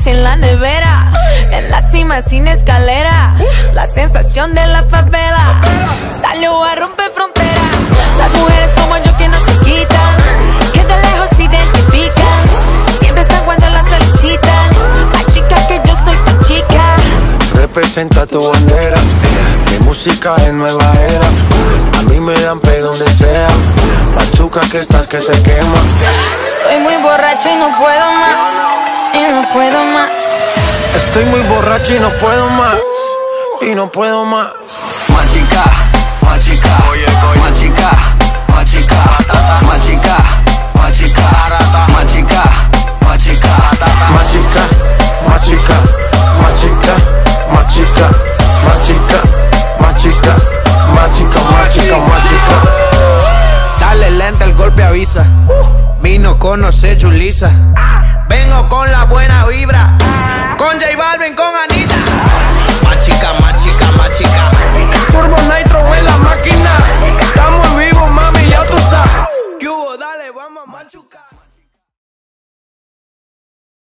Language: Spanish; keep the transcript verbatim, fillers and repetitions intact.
dejaste en la nevera. En la cima sin escalera, la sensación de la favela salió a romper fronteras. Las mujeres como yo que no se quitan, que de lejos se identifican, siempre están cuando las solicitan. Ay, chica, que yo soy tu chica. Representa tu bandera, mi música es nueva era. A mí me dan pe donde sea, machuca que estás que te quema. Estoy muy borracha y no puedo más, y no puedo más. Estoy muy borracho y no puedo más, y no puedo más. Machica, machica, oye, oye. Machica, machica, machica, machica, machica, machica, machica, machica, machica, machica, machica, machica, machica, machica, machica. Dale lenta, el golpe avisa. Vino conoce Julissa. Vengo con la buena vibra, con J Balvin, con Anita. Machica, machica, machica. Turbo Nitro en la máquina. Estamos vivos, mami, ya tú sabes. ¿Qué hubo? Dale, vamos a machucar.